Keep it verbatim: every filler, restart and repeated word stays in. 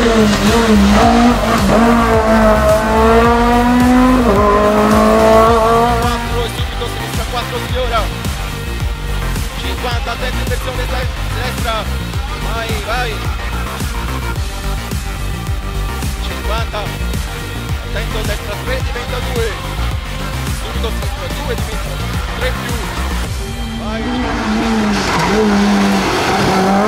quattro e subito sinistra quattro sfiora. cinquanta, attenti in versione destra. Vai, vai. cinquanta. Attento destra tre diventa due. Subito sinistra due diventa tre più. Vai.